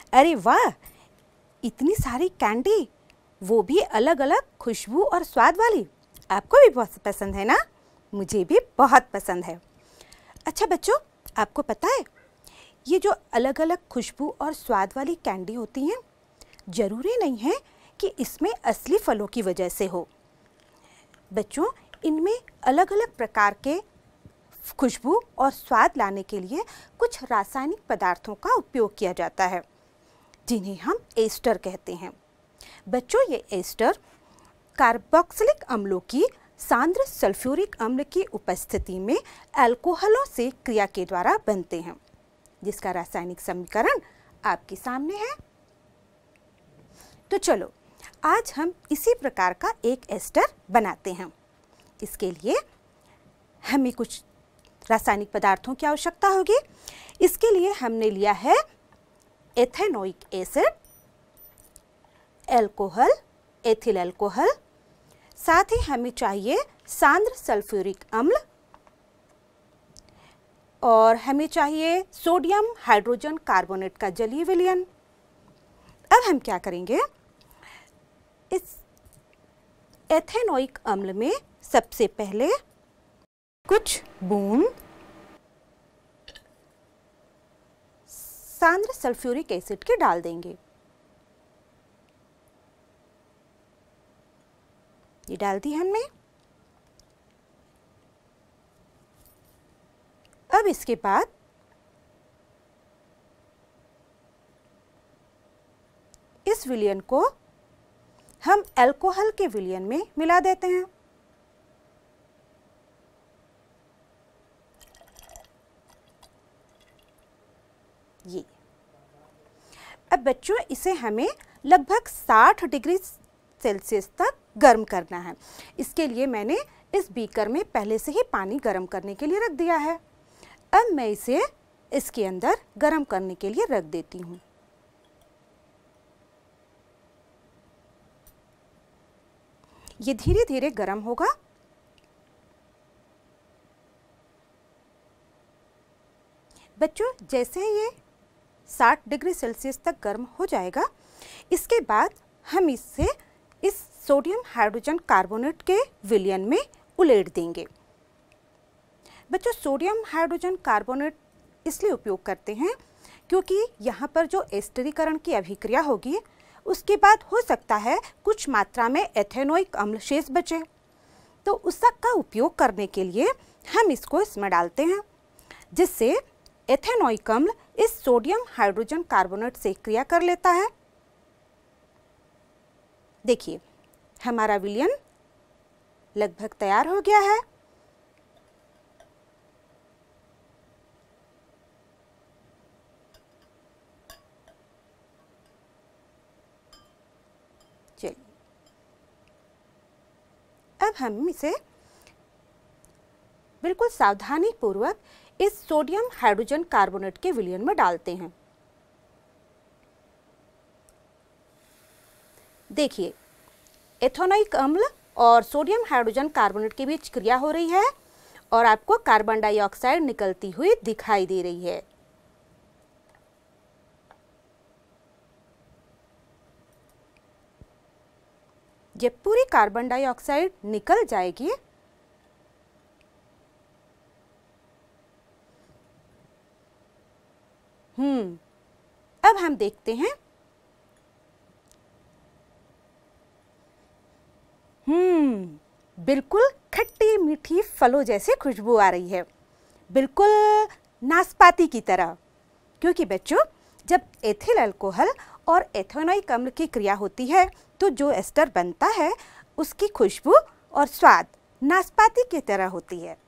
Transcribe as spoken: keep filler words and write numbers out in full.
अरे वाह, इतनी सारी कैंडी, वो भी अलग अलग खुशबू और स्वाद वाली। आपको भी बहुत पसंद है ना? मुझे भी बहुत पसंद है। अच्छा बच्चों, आपको पता है ये जो अलग अलग खुशबू और स्वाद वाली कैंडी होती हैं, ज़रूरी नहीं है कि इसमें असली फलों की वजह से हो। बच्चों, इनमें अलग अलग प्रकार के खुशबू और स्वाद लाने के लिए कुछ रासायनिक पदार्थों का उपयोग किया जाता है, जिन्हें हम एस्टर कहते हैं। बच्चों, ये एस्टर कार्बोक्सिलिक अम्लों की सांद्र सल्फ्यूरिक अम्ल की उपस्थिति में अल्कोहलों से क्रिया के द्वारा बनते हैं, जिसका रासायनिक समीकरण आपके सामने है। तो चलो, आज हम इसी प्रकार का एक एस्टर बनाते हैं। इसके लिए हमें कुछ रासायनिक पदार्थों की आवश्यकता होगी। इसके लिए हमने लिया है ethanoic acid, alcohol, ethyl alcohol, साथ ही हमें चाहिए सांद्र सल्फ्यूरिक अम्ल, और हमें चाहिए सोडियम हाइड्रोजन कार्बोनेट का जलीय विलयन। अब हम क्या करेंगे, इस एथेनोइक अम्ल में सबसे पहले कुछ बूंद सांद्र सल्फ्यूरिक एसिड के डाल देंगे। ये डाल दी हमने। अब इसके बाद इस विलयन को हम अल्कोहल के विलयन में मिला देते हैं। ये अब बच्चों, इसे हमें लगभग साठ डिग्री सेल्सियस तक गर्म करना है। इसके लिए मैंने इस बीकर में पहले से ही पानी गर्म करने के लिए रख दिया है। अब मैं इसे इसके अंदर गर्म करने के लिए रख देती हूँ। ये धीरे धीरे गर्म होगा। बच्चों, जैसे ये साठ डिग्री सेल्सियस तक गर्म हो जाएगा, इसके बाद हम इससे इस सोडियम हाइड्रोजन कार्बोनेट के विलयन में उलेट देंगे। बच्चों, सोडियम हाइड्रोजन कार्बोनेट इसलिए उपयोग करते हैं क्योंकि यहाँ पर जो एस्टरीकरण की अभिक्रिया होगी, उसके बाद हो सकता है कुछ मात्रा में एथेनोइक अम्ल शेष बचे, तो उसका उपयोग करने के लिए हम इसको इसमें डालते हैं, जिससे एथेनोइक अम्ल इस सोडियम हाइड्रोजन कार्बोनेट से क्रिया कर लेता है। देखिए, हमारा विलयन लगभग तैयार हो गया है। चलिए, अब हम इसे बिल्कुल सावधानी पूर्वक इस सोडियम हाइड्रोजन कार्बोनेट के विलयन में डालते हैं। देखिए, एथेनोइक अम्ल और सोडियम हाइड्रोजन कार्बोनेट के बीच क्रिया हो रही है और आपको कार्बन डाइऑक्साइड निकलती हुई दिखाई दे रही है। जब पूरी कार्बन डाइऑक्साइड निकल जाएगी, हम्म अब हम देखते हैं, हम्म बिल्कुल खट्टी मीठी फलों जैसी खुशबू आ रही है, बिल्कुल नाशपाती की तरह। क्योंकि बच्चों, जब एथिल अल्कोहल और एथेनोइक अम्ल की क्रिया होती है, तो जो एस्टर बनता है उसकी खुशबू और स्वाद नाशपाती की तरह होती है।